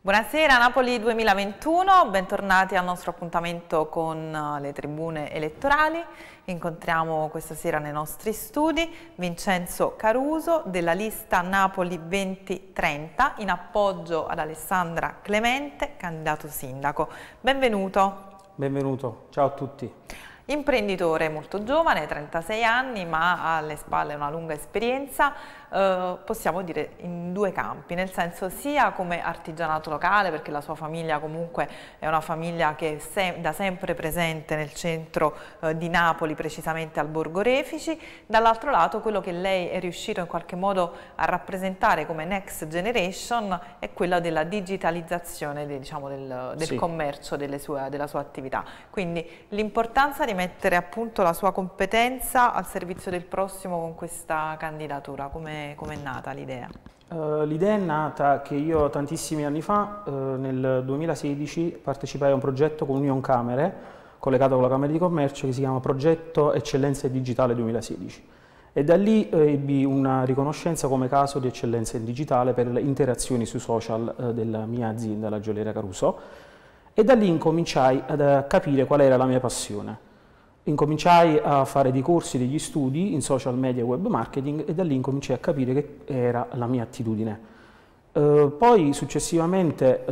Buonasera Napoli 2021, bentornati al nostro appuntamento con le tribune elettorali. Incontriamo questa sera nei nostri studi Vincenzo Caruso della lista Napoli 2030 in appoggio ad Alessandra Clemente, candidato sindaco. Benvenuto. Benvenuto, ciao a tutti. Imprenditore molto giovane, 36 anni, ma ha alle spalle una lunga esperienza, possiamo dire in due campi, nel senso sia come artigianato locale, perché la sua famiglia comunque è una famiglia che è da sempre presente nel centro di Napoli, precisamente al Borgo Refici, dall'altro lato quello che lei è riuscito in qualche modo a rappresentare come Next Generation è quella della digitalizzazione del commercio della sua attività, quindi l'importanza di mettere appunto la sua competenza al servizio del prossimo con questa candidatura. Come è nata l'idea? L'idea è nata che io tantissimi anni fa, nel 2016, partecipai a un progetto con Union Camere, collegato con la Camera di Commercio, che si chiama Progetto Eccellenza in Digitale 2016. E da lì ebbi una riconoscenza come caso di eccellenza in digitale per le interazioni sui social della mia azienda, la Gioielleria Caruso, e da lì incominciai a capire qual era la mia passione. Incominciai a fare dei corsi, degli studi in social media e web marketing e da lì incominciai a capire che era la mia attitudine. Poi successivamente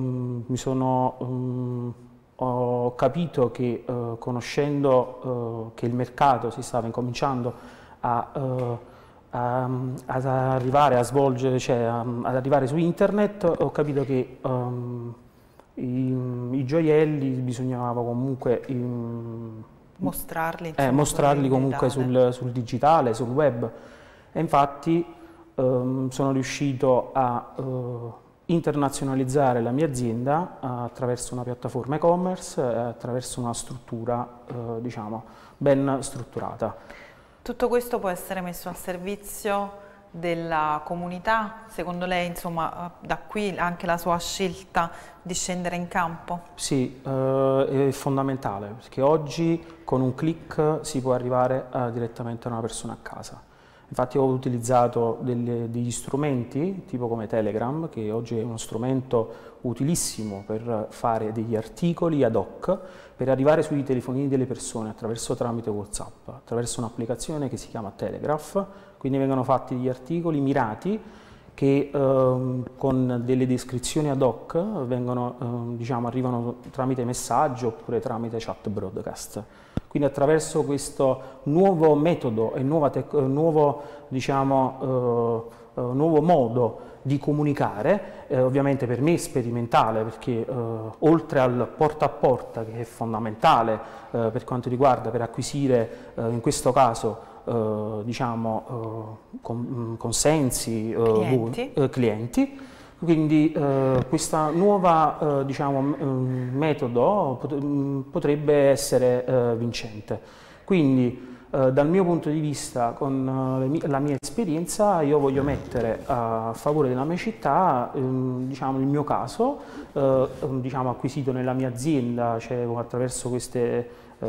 ho capito che conoscendo che il mercato si stava incominciando ad arrivare a svolgere, ad arrivare su internet, ho capito che i gioielli bisognava comunque mostrarli comunque sul digitale, sul web, e infatti sono riuscito a internazionalizzare la mia azienda attraverso una piattaforma e-commerce, attraverso una struttura diciamo ben strutturata. Tutto questo può essere messo al servizio della comunità? Secondo lei, insomma, da qui anche la sua scelta di scendere in campo? Sì, è fondamentale, perché oggi con un click si può arrivare direttamente a una persona a casa. Infatti ho utilizzato degli strumenti, tipo come Telegram, che oggi è uno strumento utilissimo per fare degli articoli ad hoc, per arrivare sui telefonini delle persone tramite WhatsApp, attraverso un'applicazione che si chiama Telegraph. Quindi vengono fatti degli articoli mirati che con delle descrizioni ad hoc arrivano tramite messaggio oppure tramite chat broadcast. Quindi attraverso questo nuovo metodo e nuovo modo di comunicare, ovviamente per me è sperimentale, perché oltre al porta a porta, che è fondamentale per quanto riguarda per acquisire in questo caso consensi, clienti, quindi questo nuovo metodo potrebbe essere vincente. Quindi dal mio punto di vista, con la mia esperienza, io voglio mettere a favore della mia città il mio caso, acquisito nella mia azienda, cioè attraverso questi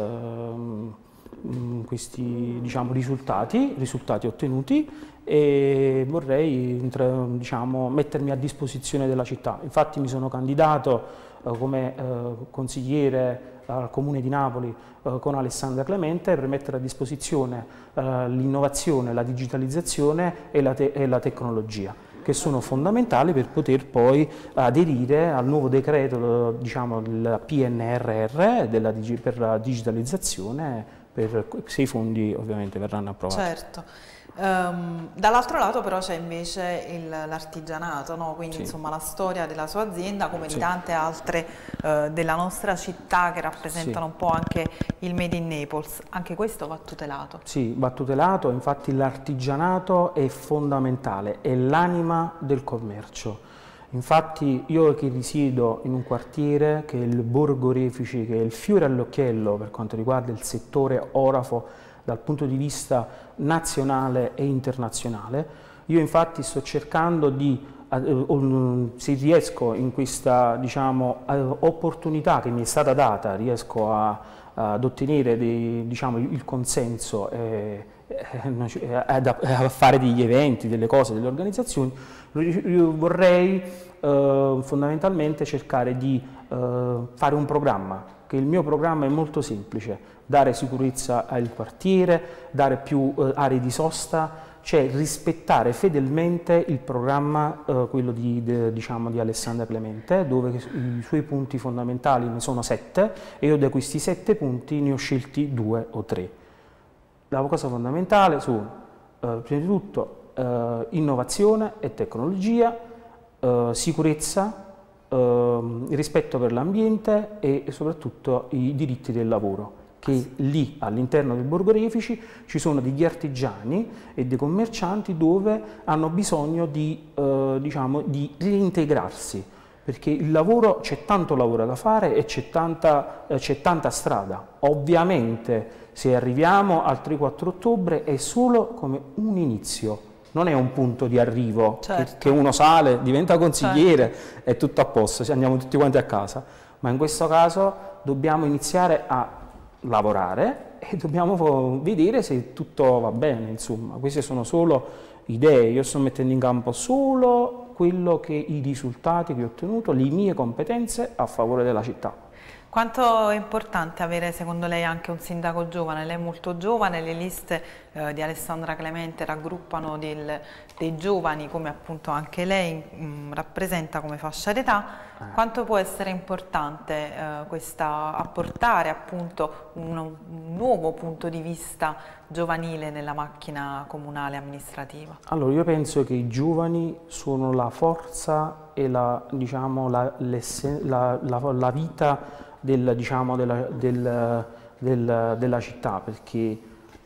risultati ottenuti, e vorrei mettermi a disposizione della città. Infatti mi sono candidato come consigliere al Comune di Napoli con Alessandra Clemente per mettere a disposizione l'innovazione, la digitalizzazione e la tecnologia, che sono fondamentali per poter poi aderire al nuovo decreto, il PNRR per la digitalizzazione, se i fondi ovviamente verranno approvati. Certo. Dall'altro lato però c'è invece l'artigianato, no? Quindi sì, insomma la storia della sua azienda come di tante altre della nostra città che rappresentano un po' anche il Made in Naples. Anche questo va tutelato? Sì, va tutelato, infatti l'artigianato è fondamentale, è l'anima del commercio. Infatti io che risiedo in un quartiere che è il Borgo Refici, che è il fiore all'occhiello per quanto riguarda il settore orafo dal punto di vista nazionale e internazionale, io infatti sto cercando di, se riesco in questa opportunità che mi è stata data, riesco ad ottenere il consenso a fare degli eventi, delle cose, delle organizzazioni, io vorrei fondamentalmente cercare di fare un programma, che il mio programma è molto semplice: dare sicurezza al quartiere, dare più aree di sosta, cioè rispettare fedelmente il programma, quello diciamo, di Alessandra Clemente, dove i suoi punti fondamentali ne sono 7 e io da questi 7 punti ne ho scelti 2 o 3. La cosa fondamentale sono, prima di tutto, innovazione e tecnologia, sicurezza, rispetto per l'ambiente e soprattutto i diritti del lavoro, che lì all'interno del Borgo Refici ci sono degli artigiani e dei commercianti dove hanno bisogno di, diciamo, di reintegrarsi, perché il lavoro, c'è tanto lavoro da fare e c'è tanta strada. Ovviamente se arriviamo al 3-4 ottobre è solo come un inizio, non è un punto di arrivo, certo, che uno sale, diventa consigliere, certo, è tutto a posto, andiamo tutti quanti a casa, ma in questo caso dobbiamo iniziare a lavorare e dobbiamo vedere se tutto va bene, insomma. Queste sono solo idee, io sto mettendo in campo solo quello che i risultati che ho ottenuto, le mie competenze a favore della città. Quanto è importante avere secondo lei anche un sindaco giovane? Lei è molto giovane, le liste di Alessandra Clemente raggruppano dei giovani come appunto anche lei rappresenta come fascia d'età. Quanto può essere importante apportare appunto un nuovo punto di vista giovanile nella macchina comunale amministrativa? Allora, io penso che i giovani sono la forza e diciamo, la vita diciamo, della città, perché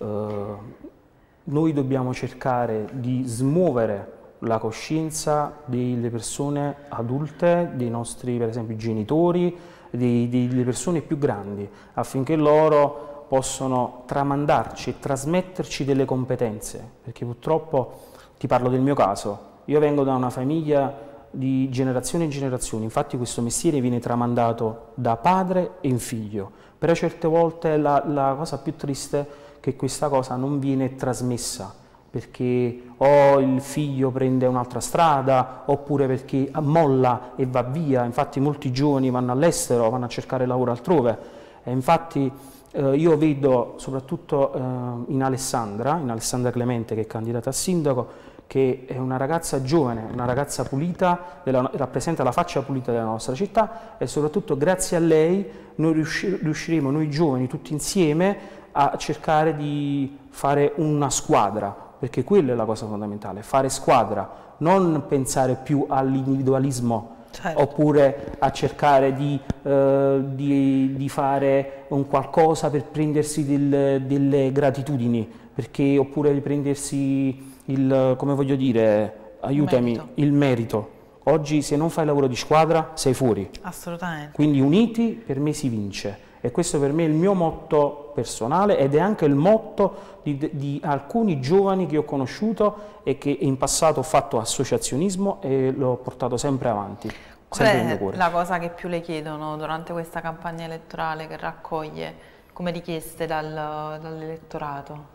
noi dobbiamo cercare di smuovere la coscienza delle persone adulte, dei nostri, per esempio, genitori, delle persone più grandi, affinché loro possano tramandarci e trasmetterci delle competenze, perché purtroppo, ti parlo del mio caso, io vengo da una famiglia di generazione in generazione, infatti questo mestiere viene tramandato da padre in figlio, però certe volte la cosa più triste è che questa cosa non viene trasmessa, perché o il figlio prende un'altra strada, oppure perché molla e va via. Infatti molti giovani vanno all'estero, vanno a cercare lavoro altrove, e infatti io vedo soprattutto in Alessandra Clemente, che è candidata a sindaco, che è una ragazza giovane, una ragazza pulita, rappresenta la faccia pulita della nostra città, e soprattutto grazie a lei noi riusciremo, noi giovani, tutti insieme, a cercare di fare una squadra, perché quella è la cosa fondamentale, fare squadra, non pensare più all'individualismo, certo, oppure a cercare di fare un qualcosa per prendersi delle gratitudini, perché, oppure di prendersi come voglio dire, aiutami, il merito. Oggi se non fai lavoro di squadra sei fuori. Assolutamente. Quindi uniti per me si vince, e questo per me è il mio motto personale, ed è anche il motto di alcuni giovani che ho conosciuto e che in passato ho fatto associazionismo e l'ho portato sempre avanti. Qual è la cosa che più le chiedono durante questa campagna elettorale che raccoglie come richieste dall'elettorato?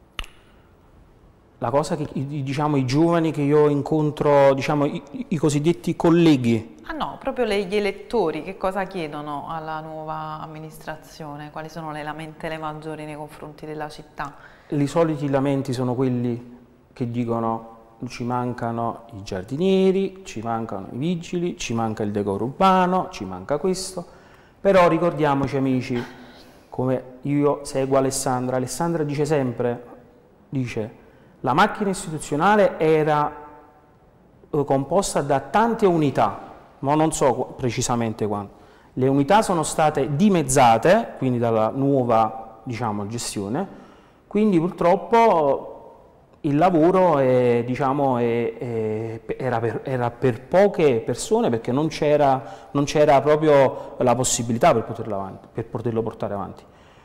La cosa che, diciamo, i giovani che io incontro, diciamo, i cosiddetti colleghi. Ah no, proprio gli elettori, che cosa chiedono alla nuova amministrazione? Quali sono le lamentele maggiori nei confronti della città? I soliti lamenti sono quelli che dicono: ci mancano i giardinieri, ci mancano i vigili, ci manca il decoro urbano, ci manca questo. Però ricordiamoci, amici, come io seguo Alessandra dice sempre, la macchina istituzionale era composta da tante unità, ma non so precisamente quanto. Le unità sono state dimezzate, quindi dalla nuova, diciamo, gestione, quindi purtroppo il lavoro diciamo, era per poche persone, perché non c'era proprio la possibilità per poterlo portare avanti.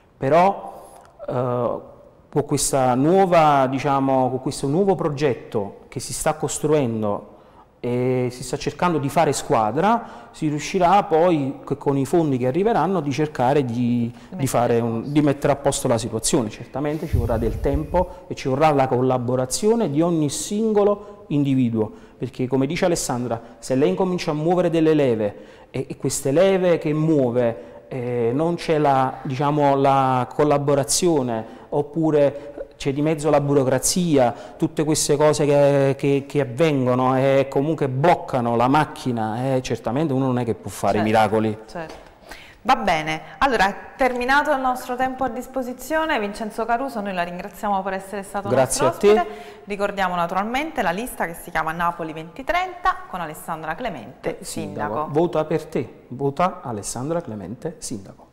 Però con questa nuova, diciamo, con questo nuovo progetto che si sta costruendo e si sta cercando di fare squadra, si riuscirà poi, con i fondi che arriveranno, di cercare di mettere a posto la situazione. Certamente ci vorrà del tempo e ci vorrà la collaborazione di ogni singolo individuo, perché come dice Alessandra, se lei incomincia a muovere delle leve e queste leve che muove non c'è la, diciamo, la collaborazione, oppure c'è di mezzo la burocrazia, tutte queste cose che avvengono e comunque bloccano la macchina, certamente uno non è che può fare i miracoli. Certo. Va bene, allora è terminato il nostro tempo a disposizione. Vincenzo Caruso, noi la ringraziamo per essere stato nostro ospite. Ricordiamo naturalmente la lista che si chiama Napoli 2030 con Alessandra Clemente, sindaco. Vota per te, vota Alessandra Clemente, sindaco.